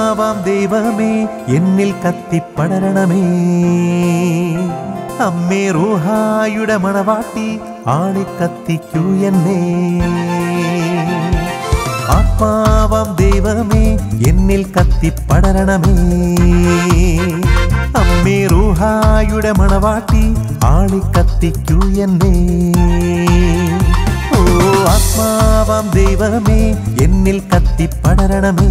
ആത്മാവാം ദൈവമേ എന്നിൽ കത്തിപ്പടരണമേ. അമ്മേ റൂഹായുടെ മണവാട്ടി ആളിക്കത്തിക്കൂ എന്നെ. ആത്മാവാം ദൈവമേ എന്നിൽ കത്തിപ്പടരണമേ. അമ്മേ റൂഹായുടെ മണവാട്ടി ആളിക്കത്തിക്കൂ എന്നെ. ഓ ആത്മാവാം ദൈവമേ എന്നിൽ കത്തിപ്പടരണമേ.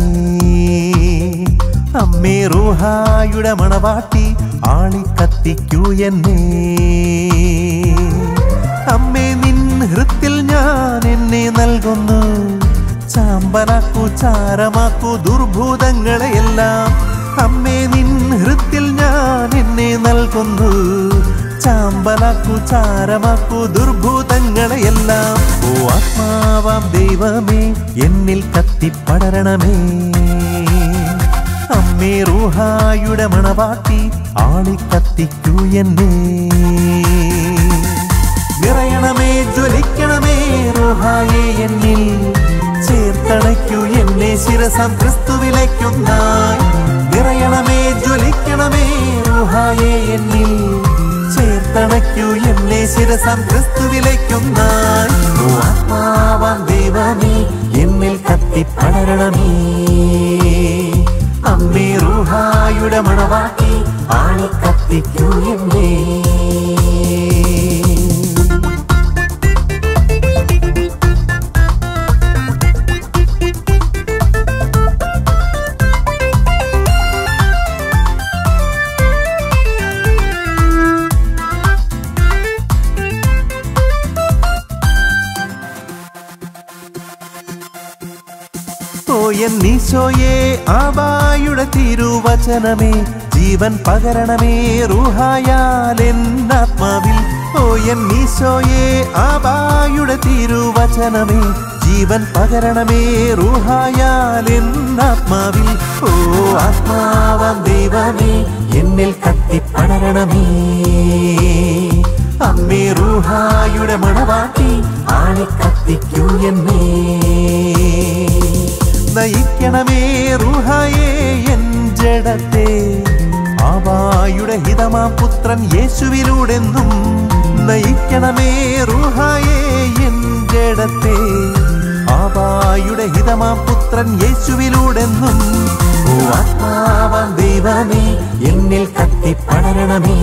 അമ്മേ റൂഹായുടെ മണവാട്ടി ആളിക്കത്തിക്കൂ എന്നെ. അമ്മേ നിൻ ഹൃത്തിൽ ഞാൻ എന്നെ നൽകുന്നു. ചാമ്പലാക്കൂ ചാരമാക്കൂ ദുർഭൂതങ്ങളെയെല്ലാം. അമ്മേ നിൻ ഹൃത്തിൽ ഞാൻ എന്നെ നൽകുന്നു. ചാമ്പലാക്കൂ ചാരമാക്കൂ ദുർഭൂതങ്ങളെയെല്ലാം. ഓ ആത്മാവാം ദൈവമേ എന്നിൽ കത്തിപ്പടരണമേ. അമ്മേ റൂഹായുടെ മണവാട്ടി ആളിക്കത്തിക്കൂ എന്നെ. നിറയണമേ ജ്വലിക്കണമേ റൂഹായേ എന്നിൽ. ചേർത്തണയ്ക്കൂ എന്നെ ശിരസാം ക്രിസ്തുവിലേക്കൊന്നായി. നിറയണമേ ജ്വലിക്കണമേ റൂഹായേ എന്നിൽ. ചേർത്തണയ്ക്കൂ എന്നെ ശിരസാം ക്രിസ്തുവിലേക്കൊന്നായി. ഓ ആത്മാവാം ദൈവമേ എന്നിൽ കത്തിപ്പടരണമേ. അമ്മേ റൂഹായുടെ മണവാട്ടി ആളിക്കത്തിക്കൂ എന്നെ. ഓ എന്നീശോയേ ആബായുടെ തിരുവചനമേ ജീവൻ പകരണമേ റൂഹായാൽ എന്നാത്മാവിൽ. ഓ എന്നീശോയേ ആബായുടെ തിരുവചനമേ ജീവൻ പകരണമേ റൂഹായാൽ എന്നാത്മാവിൽ. ഓ ആത്മാവാം ദൈവമേ എന്നിൽ കത്തിപ്പടരണമേ. അമ്മേ റൂഹായുടെ മണവാട്ടി ആളിക്കത്തിക്കൂ എന്നെ. നയിക്കണമേ റൂഹായേ എൻ ജഡത്തെ. ആബായുടെ ഹിതമാം പുത്രൻ യേശുവിലൂടെന്നും. നയിക്കണമേ റൂഹായേ എൻ ജഡത്തെ. ആബായുടെ ഹിതമാം പുത്രൻ യേശുവിലൂടെന്നും. ഓ ആത്മാവാം ദൈവമേ എന്നിൽ കത്തിപ്പടരണമേ.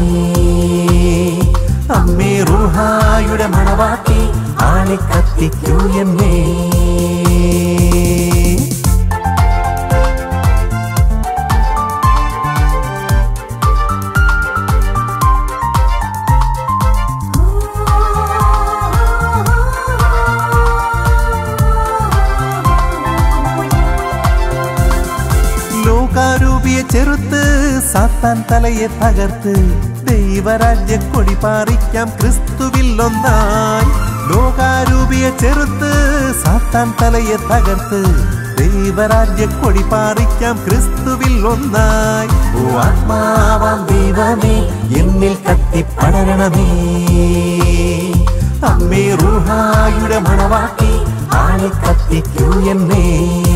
അമ്മേ റൂഹായുടെ മണവാട്ടി ആളിക്കത്തിക്കൂ എന്നെ. ലോകാരൂപിയെ ചെറുത്ത് സാത്താൻ തലയെ തകർത്ത് ദൈവരാജ്യ കൊടി പാറിക്കാം ക്രിസ്തുവിൽ ഒന്നായി. ലോകാരൂപിയെ ചെറുത്ത് സാത്താൻ തലയെ തകർത്ത് ദൈവരാജ്യ കൊടി പാറിക്കാം ക്രിസ്തുവിൽ ഒന്നായി. ഓ ആത്മാവാം ദൈവമേ എന്നിൽ കത്തിപ്പടരണമേ. അമ്മേ റൂഹായുടെ മണവാട്ടി ആളിക്കത്തിക്കൂ എന്നെ.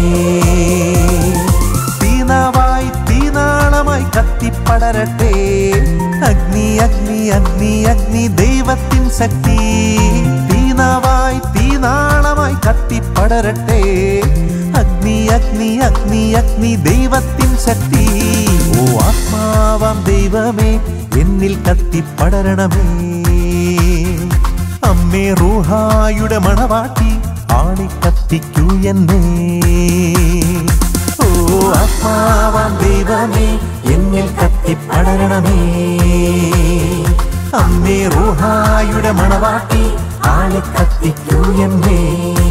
തീനാവായി തീനാളമായി കത്തിപ്പടരട്ടെ. അഗ്നി അഗ്നി അഗ്നി അഗ്നി ദൈവത്തിൻ ശക്തി. തീനാവായി തീനാളമായി കത്തിപ്പടരട്ടെ. അഗ്നി അഗ്നി അഗ്നി അഗ്നി ദൈവത്തിൻ ശക്തി. ഓ ആത്മാവാം ദൈവമേ എന്നിൽ കത്തിപ്പടരണമേ. അമ്മേ റൂഹായുടെ മണവാട്ടി ആളിക്കത്തിക്കൂ എന്നെ. ഓ ആത്മാവാം ദൈവമേ എന്നിൽ കത്തിപ്പടരണമേ. അമ്മേ റൂഹായുടെ മണവാട്ടി ആളിക്കത്തിക്കൂ എന്നെ.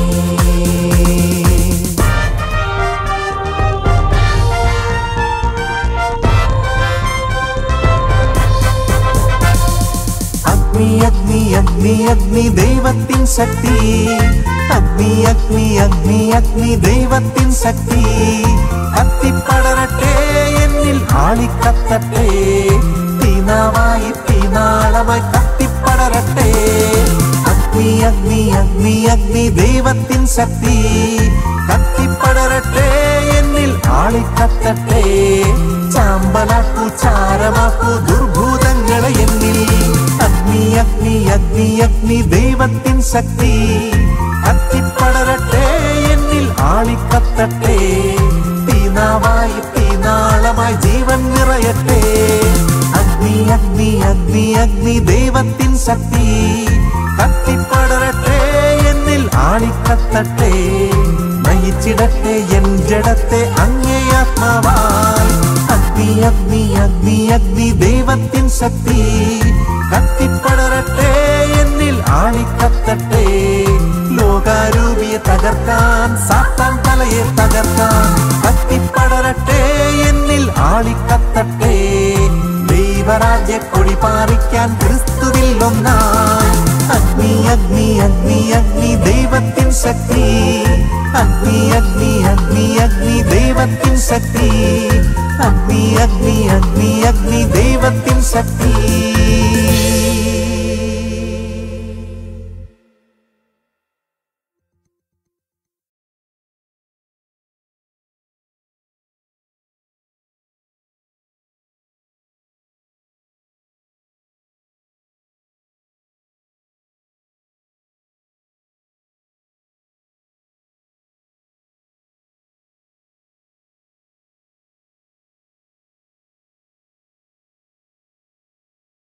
അഗ്നി അഗ്നി അഗ്നി അഗ്നി ദൈവത്തിൻ ശക്തി. അഗ്നി അഗ്നി അഗ്നി അഗ്നി ദൈവത്തിൻ ശക്തി. കത്തിപ്പടരട്ടെ എന്നിൽ ആളിക്കത്തട്ടെ. തീനാവായി തീനാളമായി കത്തിപ്പടരട്ടെ. അഗ്നി അഗ്നി അഗ്നി അഗ്നി ദൈവത്തിൻ ശക്തി. കത്തിപ്പടരട്ടെ എന്നിൽ ആളിക്കത്തട്ടെ. ചാമ്പലാക്കു ചാരമാക്കു ദുർഭൂതങ്ങളെ എന്നിൽ. അഗ്നി അഗ്നി അഗ്നി അഗ്നി ദൈവത്തിൻ ശക്തി കത്തിപ്പടരട്ടെ, എന്നിൽ ആളിക്കത്തട്ടെ. തീനാവായി തീനാളമായി ജീവൻ നിറയട്ടെ. അഗ്നി അഗ്നി അഗ്നി അഗ്നി ദൈവത്തിൻ ശക്തി കത്തിപ്പടരട്ടെ, എന്നിൽ ആളിക്കത്തട്ടെ. നയിച്ചിടട്ടെ എൻ ജഡത്തെ അങ്ങേ ആത്മാവാൽ. അഗ്നി അഗ്നി അഗ്നി അഗ്നി ദൈവത്തിൻ ശക്തി കത്തിപ്പടരട്ടെ, എന്നിൽ ആളിക്കത്തട്ടെ. ലോകാരൂപിയെ തകർക്കാൻ സാത്താൻ തലയെ തകർക്കാൻ കത്തിപ്പടരട്ടെ, എന്നിൽ ആളിക്കത്തട്ടെ. ദൈവരാജ്യ കൊടി പാറിക്കാൻ ക്രിസ്തുവിൽ ഒന്നായി. അഗ്നി അഗ്നി അഗ്നി അഗ്നി ദൈവത്തിൻ ശക്തി. അഗ്നി അഗ്നി അഗ്നി അഗ്നി ദൈവത്തിൻ ശക്തി. അഗ്നി അഗ്നി അഗ്നി അഗ്നി ദൈവത്തിൻ ശക്തി.